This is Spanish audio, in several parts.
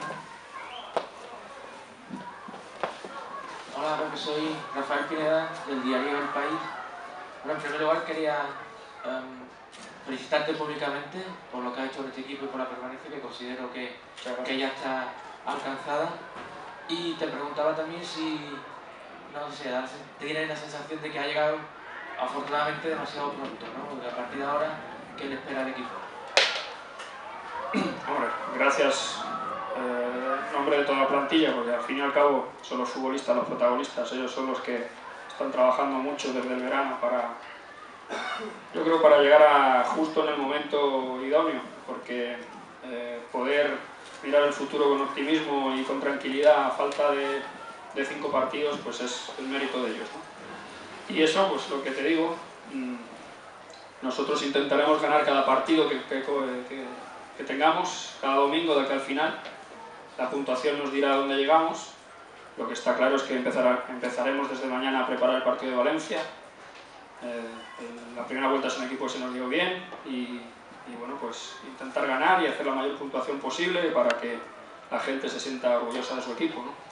Hola, soy Rafael Pineda, del diario El País. Bueno, en primer lugar quería felicitarte públicamente por lo que has hecho con este equipo y por la permanencia, que considero que ya está alcanzada. Y te preguntaba también si, no sé, tienes la sensación de que ha llegado afortunadamente demasiado pronto, ¿no? Porque a partir de ahora, ¿qué le espera al equipo? Hombre, gracias en nombre de toda la plantilla, porque al fin y al cabo son los futbolistas los protagonistas, ellos son los que están trabajando mucho desde el verano yo creo para llegar justo en el momento idóneo, porque poder mirar el futuro con optimismo y con tranquilidad a falta de 5 partidos, pues es el mérito de ellos, ¿no? Y eso, pues lo que te digo, nosotros intentaremos ganar cada partido que tengamos, cada domingo de aquí al final. La puntuación nos dirá dónde llegamos. Lo que está claro es que empezaremos desde mañana a preparar el partido de Valencia. La primera vuelta es un equipo que se nos dio bien y bueno, pues intentar ganar y hacer la mayor puntuación posible para que la gente se sienta orgullosa de su equipo, ¿no?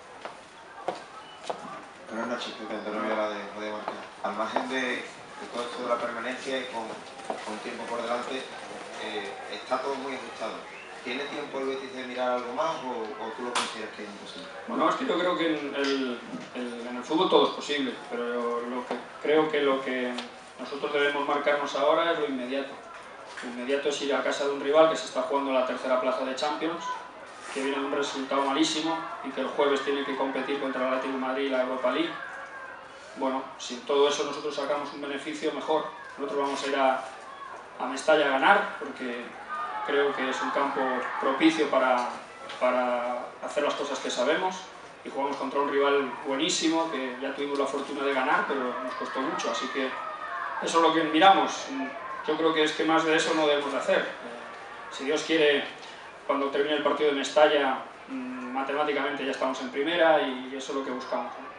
Buenas noches, Pepe Antonio Viola de Radio Marca. Al margen de todo esto de la permanencia y con tiempo por delante, está todo muy ajustado. ¿Tiene tiempo el Betis de mirar algo más o tú lo consideras que es imposible? Bueno, es que yo creo que en el fútbol todo es posible, pero creo que lo que nosotros debemos marcarnos ahora es lo inmediato. Lo inmediato es ir a casa de un rival que se está jugando la tercera plaza de Champions, que viene de un resultado malísimo y que el jueves tiene que competir contra el Atlético de Madrid y la Europa League. Bueno, si en todo eso nosotros sacamos un beneficio, mejor. Nosotros vamos a ir a Mestalla a ganar, porque creo que es un campo propicio para hacer las cosas que sabemos, y jugamos contra un rival buenísimo que ya tuvimos la fortuna de ganar, pero nos costó mucho, así que eso es lo que miramos. Yo creo que es que más de eso no debemos de hacer. Si Dios quiere, cuando termine el partido de Mestalla, matemáticamente ya estamos en primera y eso es lo que buscamos, ¿no?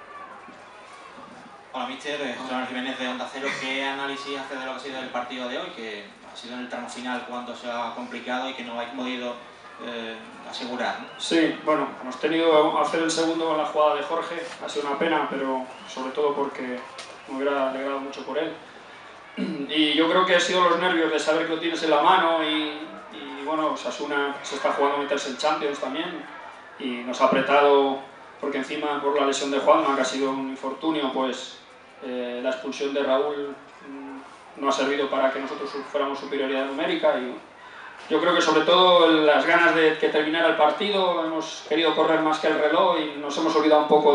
Hola, míster, José Manuel Jiménez de Onda Cero. ¿Qué análisis hace de lo que ha sido el partido de hoy, que ha sido en el tramo final cuando se ha complicado y que no habéis podido asegurar, ¿no? Sí, bueno, hemos tenido que hacer el segundo con la jugada de Jorge, ha sido una pena, pero sobre todo porque me hubiera alegrado mucho por él. Y yo creo que ha sido los nervios de saber que lo tienes en la mano y bueno, Osasuna se está jugando a meterse en Champions también y nos ha apretado porque encima por la lesión de Juanma, que ha sido un infortunio, pues la expulsión de Raúl no ha servido para que nosotros fuéramos superioridad numérica y yo creo que sobre todo las ganas de que terminara el partido, hemos querido correr más que el reloj y nos hemos olvidado un poco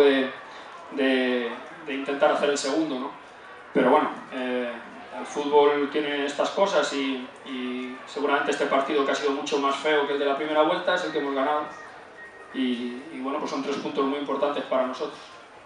de intentar hacer el segundo, ¿no? Pero bueno, el fútbol tiene estas cosas y seguramente este partido, que ha sido mucho más feo que el de la primera vuelta, es el que hemos ganado y bueno, pues son 3 puntos muy importantes para nosotros.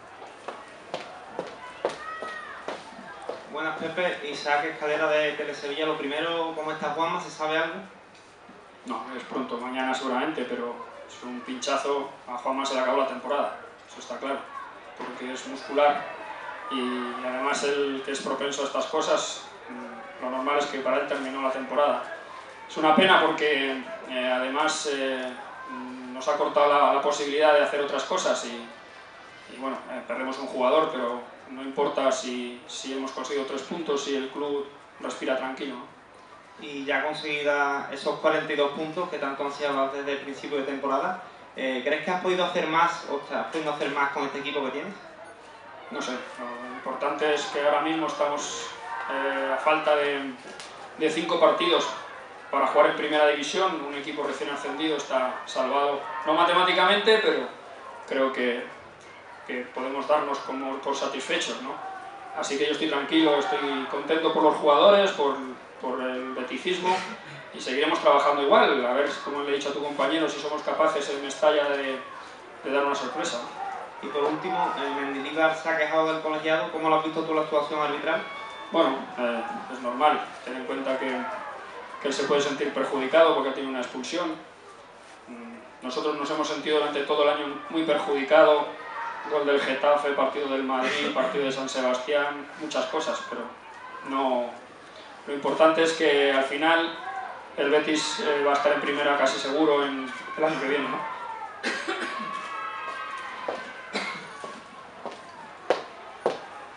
Buenas, Pepe. Isaac Escalera de Telesevilla. Lo primero, ¿cómo está Juanma? ¿Se sabe algo? No, es pronto, mañana seguramente, pero es un pinchazo. A Juanma se le acabó la temporada, eso está claro, porque es muscular y además él, que es propenso a estas cosas, lo normal es que para él terminó la temporada. Es una pena porque además nos ha cortado la posibilidad de hacer otras cosas y bueno, perdemos un jugador, pero no importa si hemos conseguido 3 puntos y el club respira tranquilo, ¿no? Y ya conseguida esos 42 puntos que tanto ansiabas desde el principio de temporada, ¿crees que has podido hacer más o estás pudiendo hacer más con este equipo que tienes? No sé, lo importante es que ahora mismo estamos a falta de 5 partidos para jugar en primera división. Un equipo recién ascendido está salvado, no matemáticamente, pero creo que podemos darnos como por satisfechos, ¿no? Así que yo estoy tranquilo, estoy contento por los jugadores, por el beticismo y seguiremos trabajando igual, a ver, como le he dicho a tu compañero, si somos capaces en Mestalla de dar una sorpresa, ¿no? Y por último, Mendilibar se ha quejado del colegiado. ¿Cómo lo has visto tú la actuación arbitral? Bueno, es normal, ten en cuenta que él se puede sentir perjudicado porque tiene una expulsión. Nosotros nos hemos sentido durante todo el año muy perjudicados, gol del Getafe, partido del Madrid, partido de San Sebastián, muchas cosas, pero no. Lo importante es que al final el Betis va a estar en primera casi seguro el año que viene, ¿no?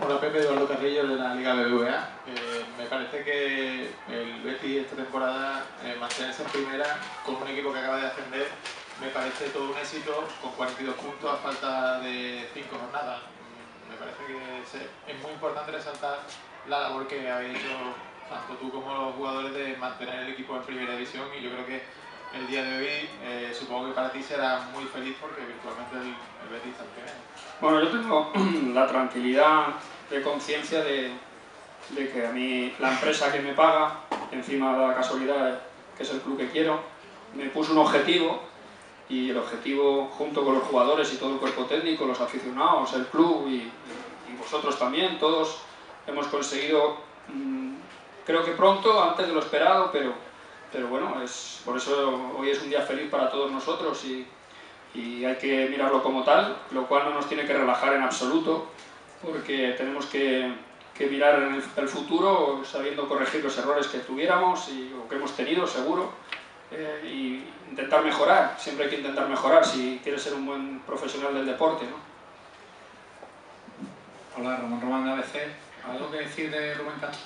Hola Pepe, Eduardo Carrillo de la Liga BBVA. Me parece que el Betis esta temporada mantenerse en primera con un equipo que acaba de ascender me parece todo un éxito con 42 puntos a falta de 5 jornadas. Me parece que es muy importante resaltar la labor que habéis hecho tanto tú como los jugadores de mantener el equipo en primera división, y yo creo que el día de hoy supongo que para ti será muy feliz porque virtualmente el Betis está en primera. Bueno, yo tengo la tranquilidad de conciencia de que a mí la empresa que me paga, encima de la casualidad que es el club que quiero, me puso un objetivo, y el objetivo, junto con los jugadores y todo el cuerpo técnico, los aficionados, el club y vosotros también, todos hemos conseguido, creo que pronto, antes de lo esperado, pero bueno, por eso hoy es un día feliz para todos nosotros y hay que mirarlo como tal, lo cual no nos tiene que relajar en absoluto, porque tenemos que mirar en el futuro sabiendo corregir los errores que tuviéramos o que hemos tenido, seguro, y intentar mejorar. Siempre hay que intentar mejorar si quieres ser un buen profesional del deporte, ¿no? Hola, Ramón Román de ABC. ¿Algo que decir de Rubén Castro?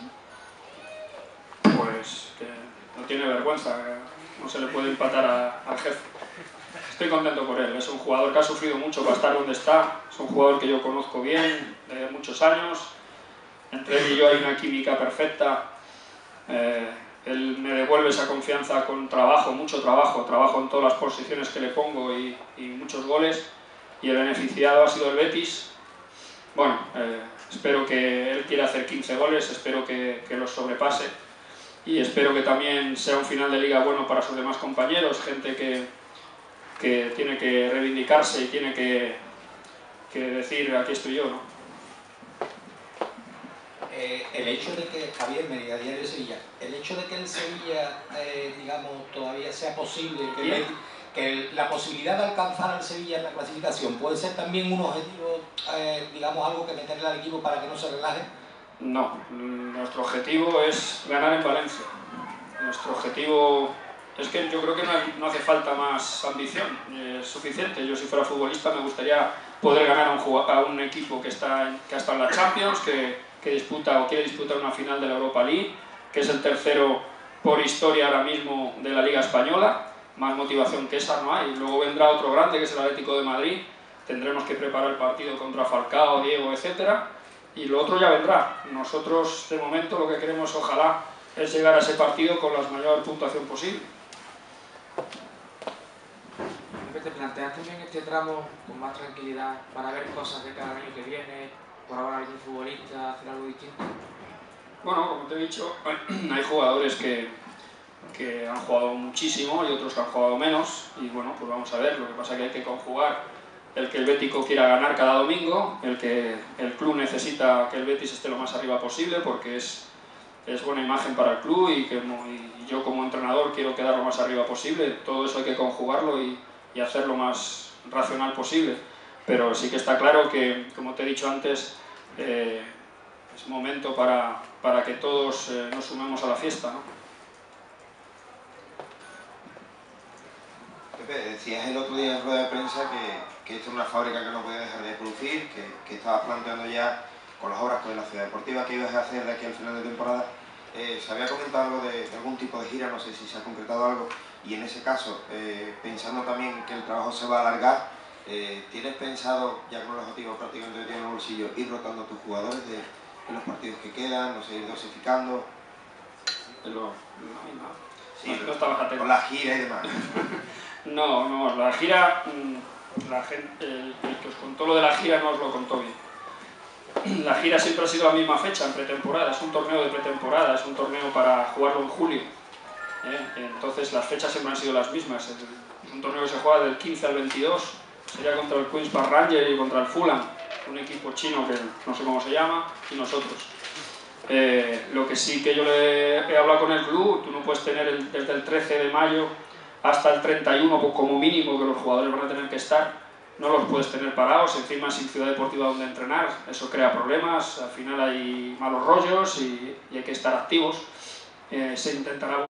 Pues que no tiene vergüenza, no se le puede empatar al jefe. Estoy contento por él, es un jugador que ha sufrido mucho para estar donde está, es un jugador que yo conozco bien, de muchos años, entre él y yo hay una química perfecta, él me devuelve esa confianza con trabajo, mucho trabajo en todas las posiciones que le pongo y muchos goles, y el beneficiado ha sido el Betis. Bueno, espero que él quiera hacer 15 goles, espero que los sobrepase, y espero que también sea un final de liga bueno para sus demás compañeros, gente que tiene que reivindicarse y tiene que decir aquí estoy yo, ¿no? El hecho de que, Javier Mérida, Diario de Sevilla, el hecho de que el Sevilla, digamos, todavía sea posible, que la posibilidad de alcanzar al Sevilla en la clasificación puede ser también un objetivo, digamos, algo que meterle al equipo para que no se relaje. No, nuestro objetivo es ganar en Valencia. Nuestro objetivo es que yo creo que no hace falta más ambición, es suficiente. Yo, si fuera futbolista, me gustaría poder ganar a un equipo que ha estado en la Champions, que disputa o quiere disputar una final de la Europa League, que es el tercero por historia ahora mismo de la Liga Española. Más motivación que esa no hay. Luego vendrá otro grande, que es el Atlético de Madrid. Tendremos que preparar el partido contra Falcao, Diego, etcétera, y lo otro ya vendrá. Nosotros, de momento, lo que queremos, ojalá, es llegar a ese partido con la mayor puntuación posible. ¿Te planteas también este tramo con más tranquilidad para ver cosas de cada año que viene, por ahora algún futbolista hacer algo distinto? Bueno, como te he dicho, hay jugadores que han jugado muchísimo y otros que han jugado menos, y bueno, pues vamos a ver. Lo que pasa es que hay que conjugar el que el Bético quiera ganar cada domingo, el que el club necesita que el Betis esté lo más arriba posible porque es buena imagen para el club, y yo como entrenador quiero quedar lo más arriba posible. Todo eso hay que conjugarlo y hacer lo más racional posible, pero sí que está claro que, como te he dicho antes, es momento para que todos nos sumemos a la fiesta, ¿no? Pepe, decías el otro día en rueda de prensa que esto es una fábrica que no puede dejar de producir, que estabas planteando ya con las obras de la ciudad deportiva que ibas a hacer de aquí al final de temporada. Se había comentado algo de algún tipo de gira, no sé si se ha concretado algo, y en ese caso, pensando también que el trabajo se va a alargar, ¿tienes pensado, ya con el objetivo prácticamente metido en el bolsillo, ir rotando a tus jugadores en los partidos que quedan, no sé, ir dosificando? Sí, no estabas atento. Con la gira y demás. No, la gira, la gente, el que os contó lo de la gira no os lo contó bien. La gira siempre ha sido la misma fecha, en pretemporada, es un torneo de pretemporada, es un torneo para jugarlo en julio. Entonces las fechas siempre han sido las mismas. Es un torneo que se juega del 15 al 22, sería contra el Queen's Park Rangers y contra el Fulham, un equipo chino que no sé cómo se llama, y nosotros. Lo que sí que yo le he hablado con el club, tú no puedes tener desde el 13 de mayo hasta el 31 como mínimo que los jugadores van a tener que estar. No los puedes tener parados, encima sin ciudad deportiva donde entrenar, eso crea problemas, al final hay malos rollos y hay que estar activos. Se intentará